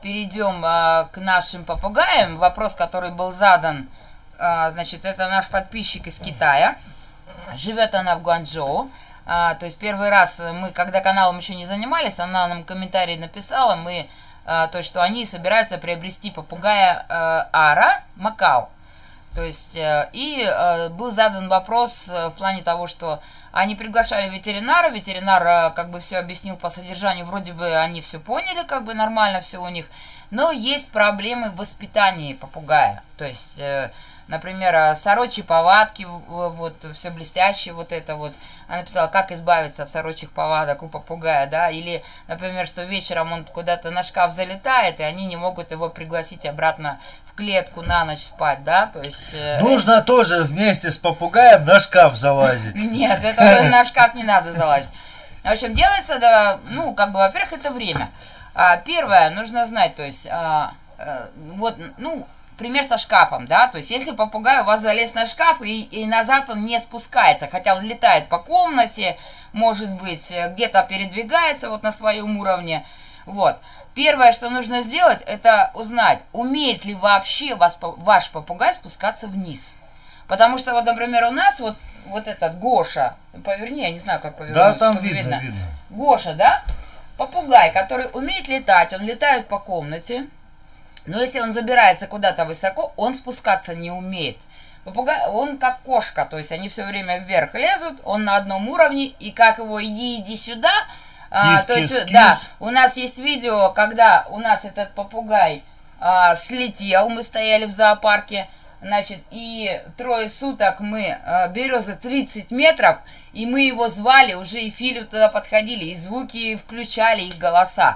перейдем к нашим попугаям. Вопрос, который был задан, значит, это наш подписчик из Китая. Живет она в Гуанчжоу. То есть первый раз мы, когда каналом еще не занимались, она нам комментарий написала, то есть, что они собираются приобрести попугая Ара Макао. То есть, был задан вопрос в плане того, что они приглашали ветеринара, ветеринар как бы все объяснил по содержанию, вроде бы они все поняли, как бы нормально все у них, но есть проблемы в воспитании попугая. То есть, например, сорочьи повадки, вот все блестящее, вот это вот. Она написала, как избавиться от сорочьих повадок у попугая, да, или, например, что вечером он куда-то на шкаф залетает, и они не могут его пригласить обратно в клетку на ночь спать, да, то есть... Нужно тоже вместе с попугаем на шкаф залазить. Нет, это на шкаф не надо залазить. В общем, делается, да, ну, как бы, во-первых, это время. Первое, нужно знать, то есть, вот, ну... Пример со шкафом, да, то есть если попугай у вас залез на шкаф и назад он не спускается, хотя он летает по комнате, может быть, где-то передвигается вот на своем уровне, вот. Первое, что нужно сделать, это узнать, умеет ли вообще ваш попугай спускаться вниз. Потому что, вот, например, у нас вот этот Гоша, поверни, я не знаю, как повернуть, да, там чтобы видно. Гоша, да, попугай, который умеет летать, он летает по комнате. Но если он забирается куда-то высоко, он спускаться не умеет. Попугай, он как кошка, то есть они все время вверх лезут, он на одном уровне, и как его иди сюда, то есть, да, у нас есть видео, когда у нас этот попугай слетел, мы стояли в зоопарке, значит, и 3 суток мы, береза 30 метров, и мы его звали, уже и Филю туда подходили, и звуки включали, их голоса.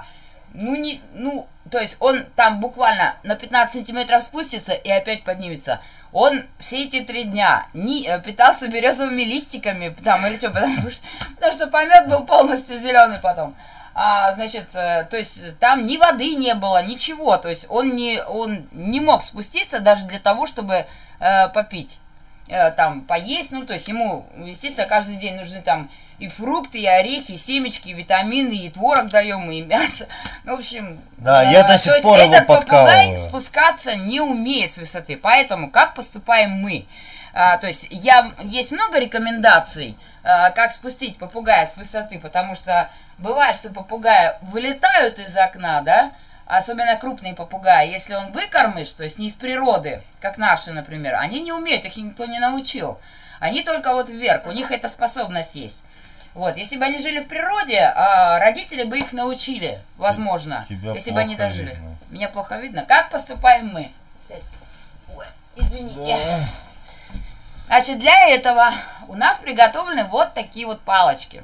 То есть он там буквально на 15 сантиметров спустится и опять поднимется. Он все эти 3 дня питался березовыми листиками, там, или что, потому что помет был полностью зеленый потом. Значит, то есть там ни воды не было, ничего. То есть он не мог спуститься даже для того, чтобы попить, там, поесть. Ну, то есть ему, естественно, каждый день нужны там и фрукты, и орехи, и семечки, и витамины, и творог даем, и мясо. Ну, в общем... Да, я до сих пор его подкалываю. Попугай спускаться не умеет с высоты. Поэтому как поступаем мы? То есть есть много рекомендаций, как спустить попугая с высоты, потому что бывает, что попугаи вылетают из окна, да, особенно крупные попугаи, если он выкормыш, то есть не из природы, как наши, например, они не умеют, их никто не научил. Они только вот вверх, у них эта способность есть. Вот, если бы они жили в природе, родители бы их научили, возможно, если бы они дожили. Видно. Меня плохо видно. Как поступаем мы? Ой, извините. Да. Значит, для этого у нас приготовлены вот такие вот палочки.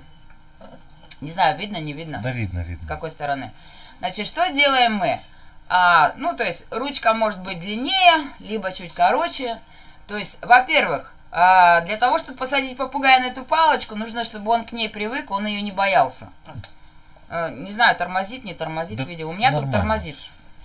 Не знаю, видно, не видно? Да, видно. С какой стороны? Значит, что делаем мы? Ну, то есть, ручка может быть длиннее, либо чуть короче. То есть, во-первых, для того, чтобы посадить попугая на эту палочку, нужно, чтобы он к ней привык, он ее не боялся. Не знаю, тормозит, не тормозит, да, видео. У меня нормально. Тут тормозит.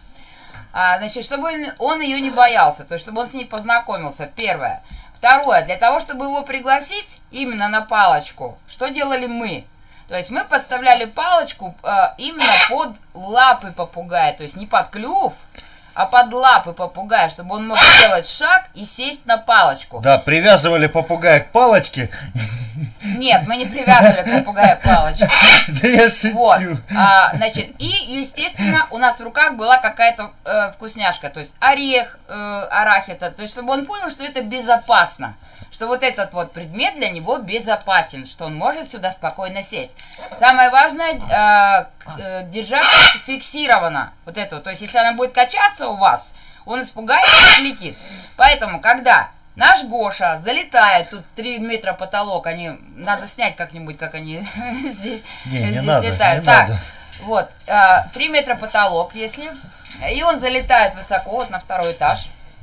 Значит, чтобы он ее не боялся, то есть, чтобы он с ней познакомился, первое. Второе, для того, чтобы его пригласить именно на палочку, что делали мы? То есть, мы подставляли палочку именно под лапы попугая, то есть, не под клюв, а под лапы попугая, чтобы он мог сделать шаг и сесть на палочку. Да, привязывали попугая к палочке. Нет, мы не привязывали попугая к палочке. Да я шучу. Вот, значит, и, естественно, у нас в руках была какая-то вкусняшка, то есть орех, арахита, то есть чтобы он понял, что это безопасно, что вот этот вот предмет для него безопасен, что он может сюда спокойно сесть. Самое важное, держать фиксированно вот это, то есть если она будет качаться у вас, он испугается и слетит. Поэтому, когда наш Гоша залетает, тут 3 метра потолок, надо снять как-нибудь, как они здесь летают. Так, вот, 3 метра потолок, если, и он залетает высоко, вот на 2-й этаж.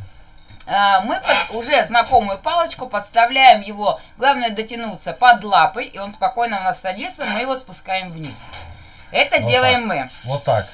Мы уже знакомую палочку подставляем его, главное дотянуться под лапы, и он спокойно у нас садится, мы его спускаем вниз. Это вот делаем так. Мы. Вот так.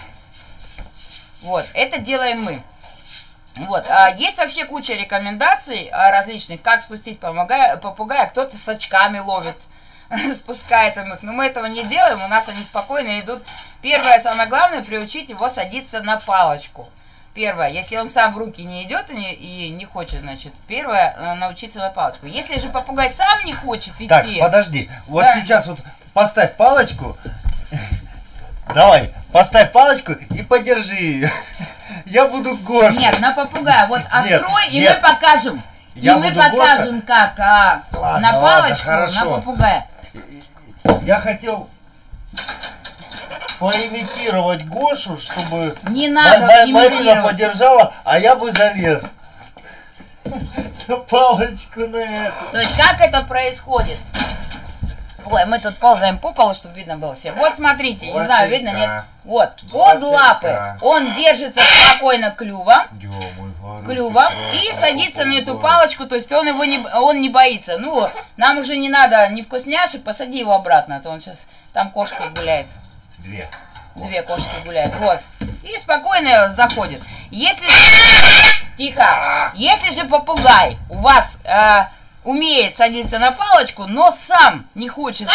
Вот, это делаем мы. Вот, есть вообще куча рекомендаций различных, как спустить попугая. Кто-то с очками ловит. спускает им их. Но мы этого не делаем, у нас они спокойно идут. Первое, самое главное, приучить его садиться на палочку. Первое, если он сам в руки не идет и не хочет, значит, первое, научиться на палочку. Если же попугай сам не хочет идти... Так, подожди, вот да. Сейчас вот поставь палочку, давай, поставь палочку и подержи ее. Я буду Гоша. Нет, на попугая, вот открой, и нет. мы покажем. Я мы буду покажем, Гоша. как Ладно, на палочку, хорошо. на попугая. Я хотел поимитировать Гошу, чтобы Не надо Марина имитировать. подержала, а я бы залез. Палочку на эту. То есть как это происходит? Ой, мы тут ползаем по полу, чтобы видно было всем. Вот смотрите, не знаю, видно, нет? Вот, под лапы он держится спокойно клювом и садится на эту палочку, то есть он не боится. Ну, нам уже не надо ни вкусняшек, посади его обратно, а то он сейчас там кошка гуляет. Две кошки гуляют, вот. И спокойно заходит. Если тихо, если же попугай у вас умеет садиться на палочку, но сам не хочет,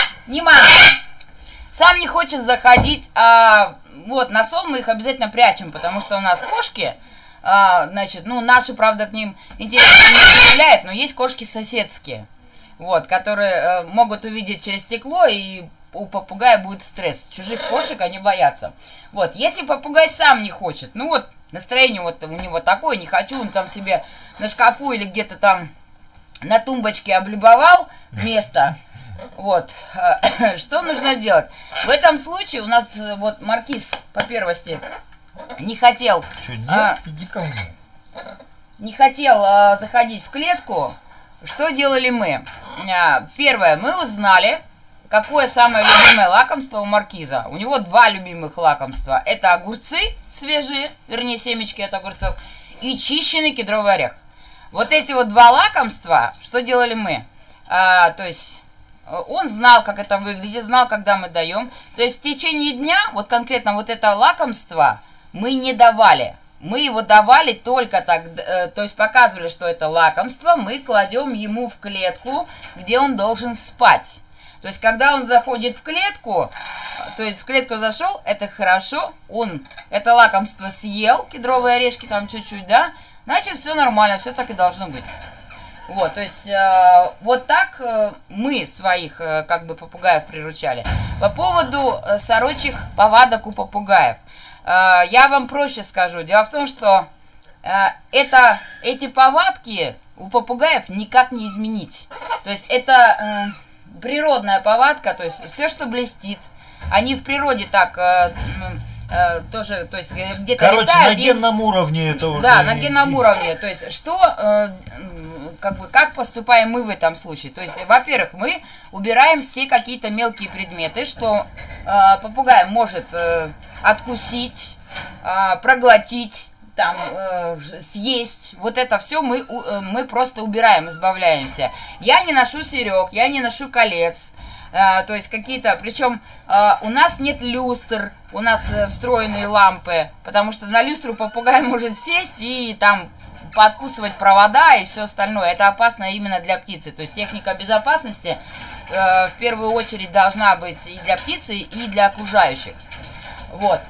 сам не хочет заходить, вот на сон мы их обязательно прячем, потому что у нас кошки, значит, ну наши, правда, к ним интерес не проявляет, но есть кошки соседские, вот, которые могут увидеть через стекло, и у попугая будет стресс. Чужих кошек они боятся. Вот, если попугай сам не хочет, ну вот настроение вот у него такое, не хочу, он там себе на шкафу или где-то там на тумбочке облюбовал место, вот, что нужно делать? В этом случае у нас вот Маркиз по первости не хотел, Иди ко мне. не хотел заходить в клетку. Что делали мы? Первое, мы узнали, какое самое любимое лакомство у Маркиза. У него два любимых лакомства. Это огурцы свежие, вернее семечки от огурцов, и чищенный кедровый орех. Вот эти вот два лакомства, что делали мы? То есть он знал, как это выглядит, знал, когда мы даем. То есть в течение дня, вот конкретно вот это лакомство мы не давали. Мы его давали только так, то есть показывали, что это лакомство, мы кладем ему в клетку, где он должен спать. То есть когда он заходит в клетку, то есть в клетку зашел, это хорошо, он это лакомство съел, кедровые орешки там чуть-чуть, да, значит все нормально, все так и должно быть. Вот, то есть вот так мы своих как бы попугаев приручали. По поводу сорочьих повадок у попугаев. Я вам проще скажу. Дело в том, что эти повадки у попугаев никак не изменить. То есть это природная повадка, то есть все, что блестит. Они в природе так тоже, то есть где-то Короче, летают. на генном уровне это уже... Да, на генном уровне. То есть что, как поступаем мы в этом случае? То есть, во-первых, мы убираем все какие-то мелкие предметы, что попугай может откусить, проглотить, там, съесть. Вот это все мы просто убираем, избавляемся. Я не ношу серег, я не ношу колец. То есть какие-то, причем у нас нет люстр, у нас встроенные лампы, потому что на люстру попугай может сесть и там пооткусывать провода и все остальное. Это опасно именно для птицы. То есть техника безопасности в первую очередь должна быть и для птицы, и для окружающих. Вот.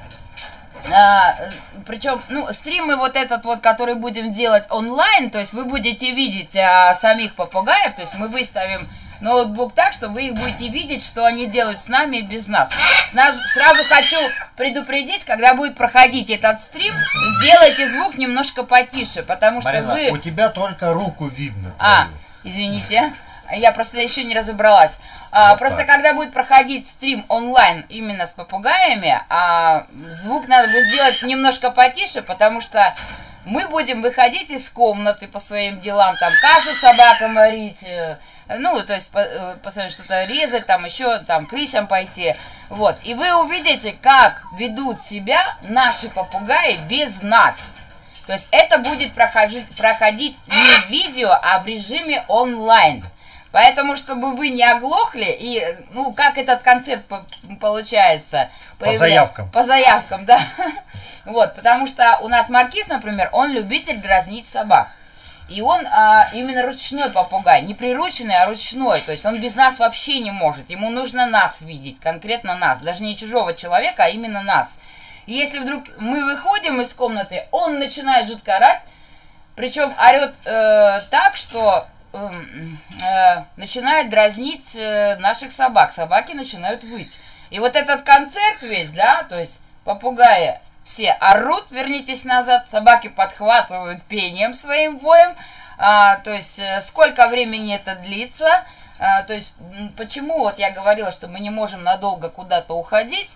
Причем, ну, стримы вот этот вот, который будем делать онлайн, то есть вы будете видеть самих попугаев, то есть мы выставим ноутбук так, что вы их будете видеть, что они делают с нами и без нас. Сразу хочу предупредить, когда будет проходить этот стрим, сделайте звук немножко потише, потому что Марина, у тебя только руку видно. Извините, я просто еще не разобралась. Просто когда будет проходить стрим онлайн именно с попугаями, звук надо будет сделать немножко потише, потому что мы будем выходить из комнаты по своим делам, там кашу собакам варить, ну, то есть посмотреть, что-то резать, там еще, там, крысям пойти. Вот. И вы увидите, как ведут себя наши попугаи без нас. То есть это будет проходить не в видео, а в режиме онлайн. Поэтому, чтобы вы не оглохли, и, ну, как этот концерт получается? По заявкам. По заявкам, да. Вот, потому что у нас Маркиз, например, он любитель дразнить собак. И он именно ручной попугай, не прирученный, а ручной. То есть он без нас вообще не может. Ему нужно нас видеть, конкретно нас. Даже не чужого человека, а именно нас. И если вдруг мы выходим из комнаты, он начинает жутко орать. Причем орет так, что начинает дразнить наших собак. Собаки начинают выть. И вот этот концерт весь, да, то есть попугаи все орут, вернитесь назад, собаки подхватывают пением своим воем. То есть сколько времени это длится. То есть почему вот я говорила, что мы не можем надолго куда-то уходить,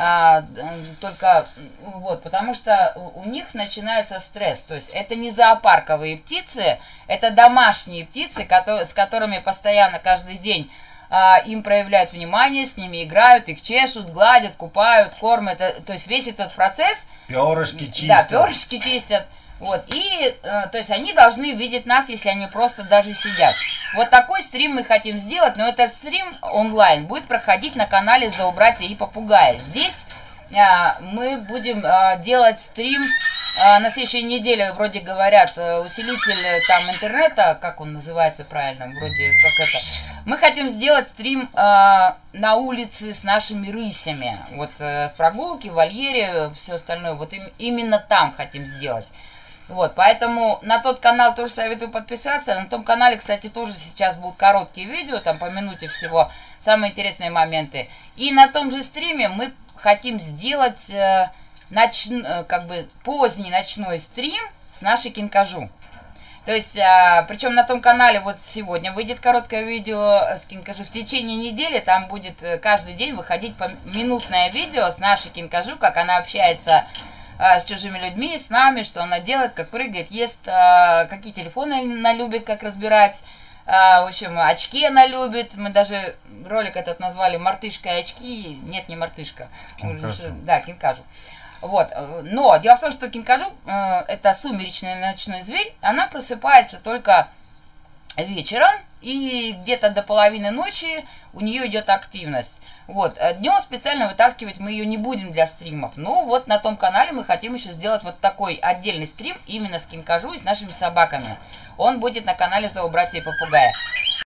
только вот, потому что у них начинается стресс. То есть это не зоопарковые птицы, это домашние птицы, с которыми постоянно каждый день им проявляют внимание, с ними играют, их чешут, гладят, купают, кормят. То есть весь этот процесс... Перышки чистят. Да, перышки чистят. Вот, и, то есть они должны видеть нас, если они просто даже сидят. Вот такой стрим мы хотим сделать, но этот стрим онлайн будет проходить на канале «Зообратья и попугаи». Здесь мы будем делать стрим на следующей неделе, вроде говорят, усилитель там интернета, как он называется правильно, вроде как это. Мы хотим сделать стрим на улице с нашими рысями, вот с прогулки, в вольере, все остальное, вот именно там хотим сделать. Вот, поэтому на тот канал тоже советую подписаться. На том канале, кстати, тоже сейчас будут короткие видео, там по минуте всего, самые интересные моменты. И на том же стриме мы хотим сделать как бы поздний ночной стрим с нашей кинкажу. То есть, причем на том канале вот сегодня выйдет короткое видео с кинкажу. В течение недели там будет каждый день выходить минутное видео с нашей кинкажу, как она общается с чужими людьми, с нами, что она делает, как прыгает, ест, какие телефоны она любит, как разбирать. В общем, очки она любит. Мы даже ролик этот назвали «Мартышка и очки». Нет, не мартышка. Кинкажу. Да, кинкажу. Вот. Но дело в том, что кинкажу это сумеречный ночной зверь. Она просыпается только вечером, и где-то до половины ночи у нее идет активность. Вот. Днем специально вытаскивать мы ее не будем для стримов. Но вот на том канале мы хотим еще сделать вот такой отдельный стрим именно с кинкажу и с нашими собаками. Он будет на канале «Зообратья и попугаи».